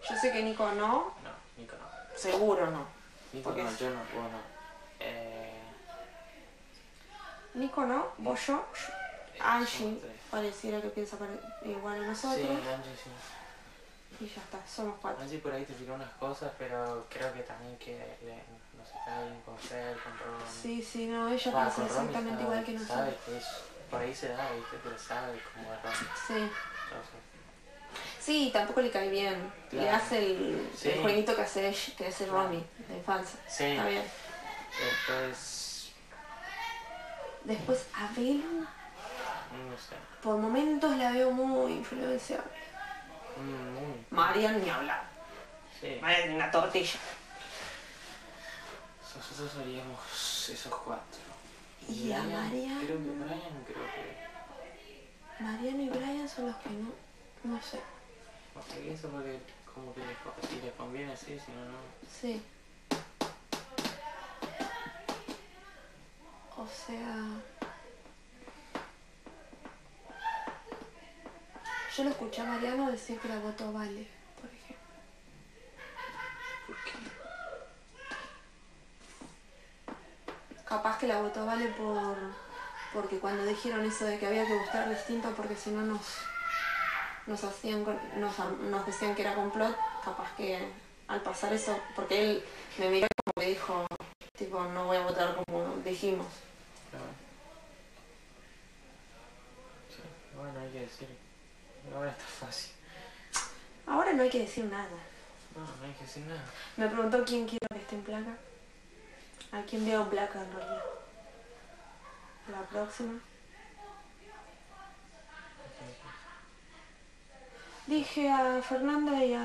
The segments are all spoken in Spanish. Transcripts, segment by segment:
Yo sé que Nico no. No, Nico no. Seguro no. Nico Porque no, yo no, vos no. Nico no, vos yo. Angie somos tres. pareciera que piensa igual a nosotros. Sí, Angie sí. Y ya está, somos 4. Angie por ahí te tiró unas cosas, pero creo que también que no se está bien con Fer, con Ron. Sí, no, ella Va, piensa con Ron exactamente está- igual que nosotros. Sabe que por ahí se da, ¿viste? Pero sabe cómo es Ron. Sí. Entonces, Sí, tampoco le cae bien. Claro. Le hace el Sí. jueguito que hace Romy, de infancia. sí. Está bien. Después, Abel, No sé. por momentos la veo muy influenciable. Muy. Marian ni hablar. Sí. Marian una tortilla. Nosotros seríamos esos 4. Y a Marian. Creo que. Mariano y Brian son los que no sé. Porque eso porque como que si les conviene sí, si no, no. Sí. O sea... Yo lo escuché a Mariano decir que la votó Vale, por ejemplo. ¿Por qué? Capaz que la votó Vale porque cuando dijeron eso de que había que gustar distinto porque si no nos decían que era complot, capaz que al pasar eso, porque él me miró como que dijo, tipo, no voy a votar como dijimos. Claro. Sí, bueno, hay que decir. Ahora está fácil. Ahora no hay que decir nada. No hay que decir nada. Me preguntó quién quiero que esté en placa. ¿A quién veo en placa en realidad? La próxima. Dije a Fernanda y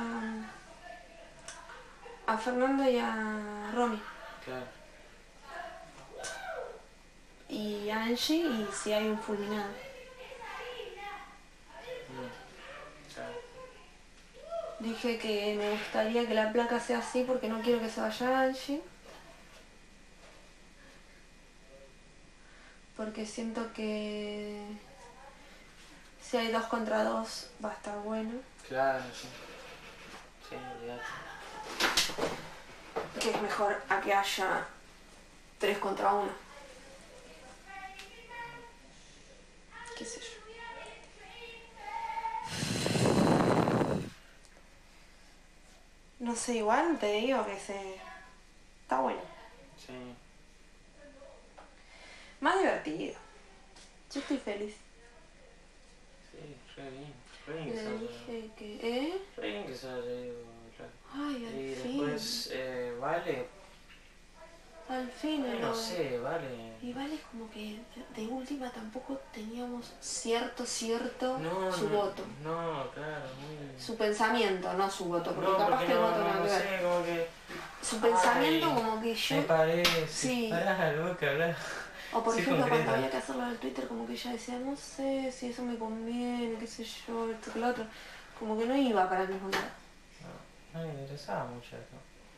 a Fernanda y a Romy. Claro. Y a Angie y si hay un fulminado. Claro. Dije que me gustaría que la placa sea así porque no quiero que se vaya Angie. Porque siento que si hay 2 contra 2 va a estar bueno. Claro, sí. Sí, olvidate. Que es mejor a que haya 3 contra 1. Qué sé yo. No sé, igual te digo que está bueno. Sí. Más divertido. Yo estoy feliz. Sí, re bien. Re bien que Le se haya- dije que... re bien que se haya ido, claro. Ay, al Y fin. después, Vale, Al fin. no sé, Vale. Y Vale como que de última tampoco teníamos cierto No, su voto. No, claro, muy... Su pensamiento, no su voto, porque No, capaz porque que el no, voto nada no que ver. sé, como que... Su pensamiento Ay, como que yo... me parece. Sí. Pará, loca, hablar. O por Sí, ejemplo concreta. cuando había que hacerlo en el Twitter como que ella decía, no sé si eso me conviene, qué sé yo, esto que lo otro. Como que no iba para el mismo lado. No me interesaba mucho eso.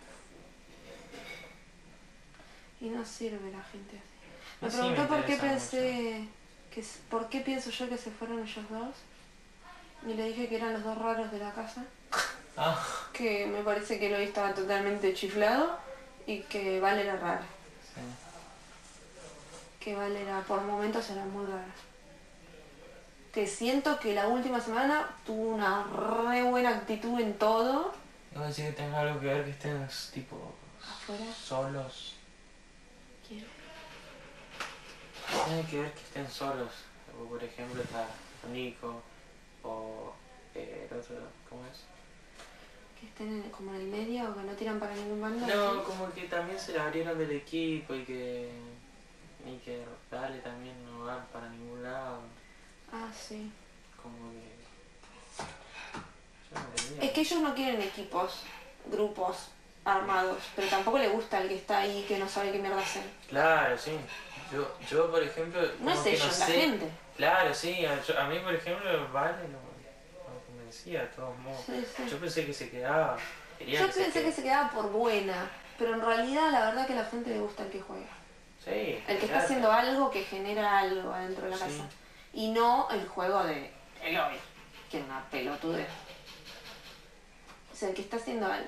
Y no sirve la gente así. No, Me sí preguntó me por qué interesa pensé... ¿Por qué pienso yo que se fueron ellos dos? Y le dije que eran los 2 raros de la casa. Ah, Que me parece que Eloy estaba totalmente chiflado y que Val era rara. sí. Que Val era, por momentos era muy rara. Que siento que la última semana tuvo una re buena actitud en todo. No decir que tenga algo que ver que estén tipo ¿Afuera? solos. ¿Quién? Tiene que ver que estén solos. O por ejemplo está Nico o el otro, ¿cómo es? Que estén como en el medio o que no tiran para ningún bando. No, ¿sí? como que también se la abrieron del equipo y que Dale también no van para ningún lado. Ah, sí. Como que... yo no tenía. Es que ellos no quieren equipos, grupos armados, pero tampoco le gusta el que está ahí que no sabe qué mierda hacer. Claro, sí. Yo por ejemplo... No como es que ellos, no la sé. gente. Claro, sí. A mí por ejemplo, Vale no convencía de todos modos. Sí, sí. Yo pensé que se quedaba. Quería Yo que pensé que quede. se quedaba por buena, pero en realidad la verdad que a la gente le gusta el que juega. Sí. El que está claro. haciendo algo que genera algo adentro de la Sí. casa. Y no el juego de Eloy, que es una pelotudez. sea, el que está haciendo algo.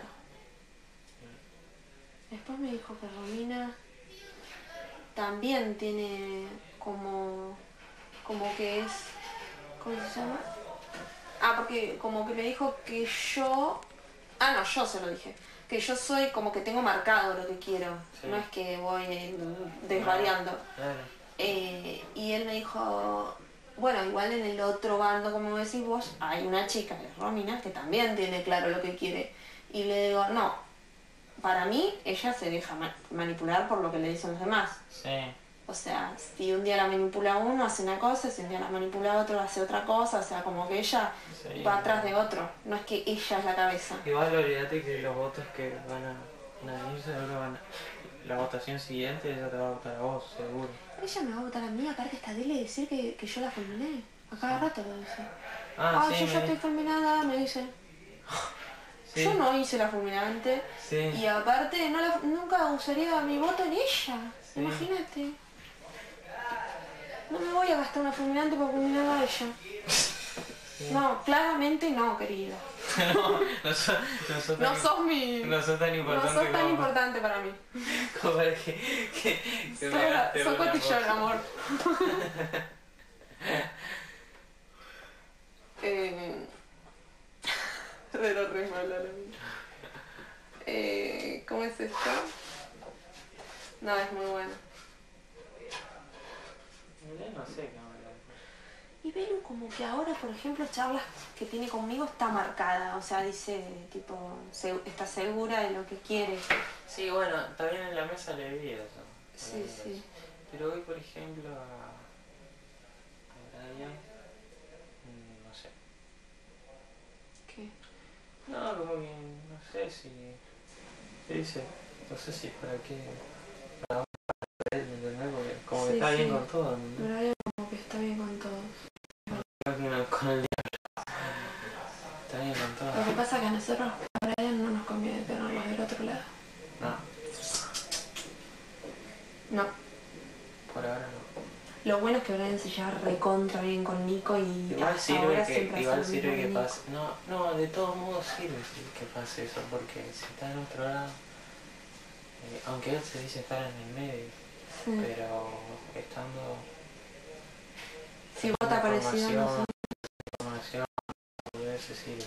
Después me dijo que Romina también tiene como que es, ¿cómo se llama? Porque como que me dijo que yo, no, yo se lo dije, que yo soy como que tengo marcado lo que quiero, sí. No es que voy desvariando. Claro. Y él me dijo, bueno, igual en el otro bando, como decís vos, hay una chica, que es Romina, que también tiene claro lo que quiere. Y le digo, no, para mí ella se deja manipular por lo que le dicen los demás. Sí. O sea, si un día la manipula uno, hace una cosa, si un día la manipula otro, hace otra cosa, o sea, como que ella va atrás de otro, no es que ella es la cabeza. Igual olvídate que los votos que van a venir seguro la votación siguiente ella te va a votar a vos, seguro. Ella me va a votar a mí, aparte está de decir que yo la fulminé. A cada rato lo dice. Sí, yo ya estoy fulminada, me dice. Sí. Yo no hice la fulminante. Sí. Y aparte nunca usaría mi voto en ella. Sí. Imagínate. No me voy a gastar una fulminante para fulminar a ella. Sí. No, claramente no, querida. No sos tan importante. No sos tan importante para mí. Como para que sos cotillón, amor. De lo re mala la mía. ¿Cómo es esto? No, es muy bueno. No sé qué hablar. Y Belu como que ahora, por ejemplo, charlas que tiene conmigo está marcada. O sea, dice, tipo, está segura de lo que quiere. Sí, bueno, también en la mesa le vi eso. Sí, sí. Eso. Pero hoy, por ejemplo, a Brian, no sé. ¿Qué? No, como que no sé si... ¿Qué dice? No sé si para qué... Para él, ¿me entendés? Porque como que está bien con todo, ¿no? Brian como que está bien con todo. Con el diablo. Está bien con todo. Lo que pasa es que a nosotros, a Brian no nos conviene tenerlos del otro lado. No. Por ahora no. Lo bueno es que Brian se lleva recontra bien con Nico y igual hasta sirve ahora que, siempre igual sirve que pase. No, de todos modos sirve que pase eso, porque si está en otro lado, aunque él se dice estar en el medio, sí. Pero estando... Si vos te aparecido, información, se sirve.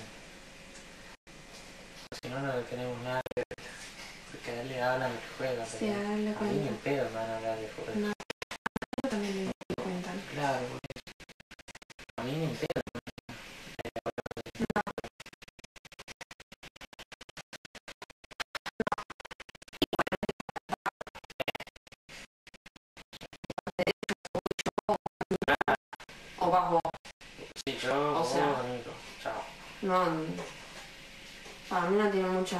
Si no, no le tenemos nada que ver, porque a él le hablan de juega, sí, pero a mí ni el pedo me van a hablar de juego. No. También me di cuenta. Claro, a mí ni el pedo. O vas vos. Sí, yo, o sea, Nico. Chao. No, para mí no tiene mucha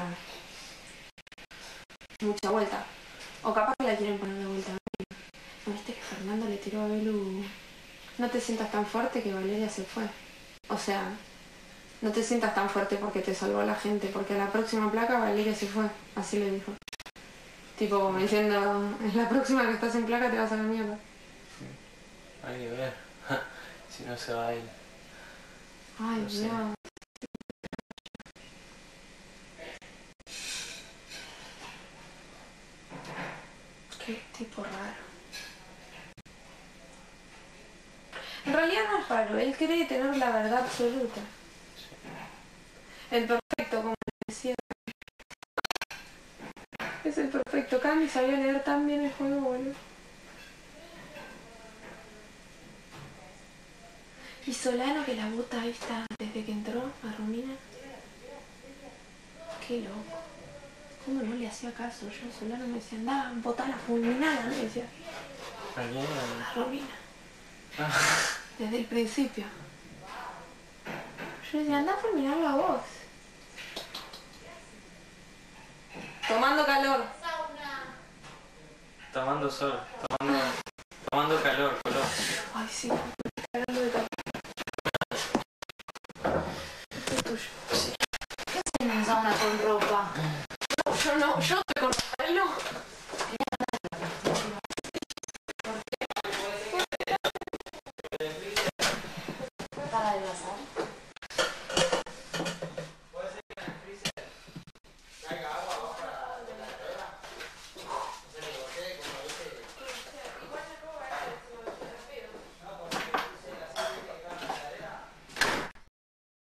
vuelta. O capaz que la quieren poner de vuelta. ¿No viste que Fernando le tiró a Belu? No te sientas tan fuerte que Valeria se fue. O sea, no te sientas tan fuerte porque te salvó la gente, porque a la próxima placa Valeria se fue. Así le dijo. Tipo como diciendo, en la próxima que estás en placa te vas a la mierda. Hay que ver. Si no se va a ir. Ay, no Dios. Qué tipo raro. En realidad no es raro, él cree tener la verdad absoluta. El perfecto, como decía. Es el perfecto. Cami sabía leer tan bien el juego, boludo. Y Solano que la bota ahí está desde que entró a Romina. Qué loco. ¿Cómo no le hacía caso? Yo Solano me decía, andá, botá la fulminada, ¿no? Me decía. ¿A quién? A Romina. Desde el principio. Yo decía, andá a fulminarlo a vos. Tomando calor. Tomando sol, tomando calor, color. Ay, sí, cagando de calor. Esto es tuyo. Sí. ¿Qué haces en la sauna con ropa?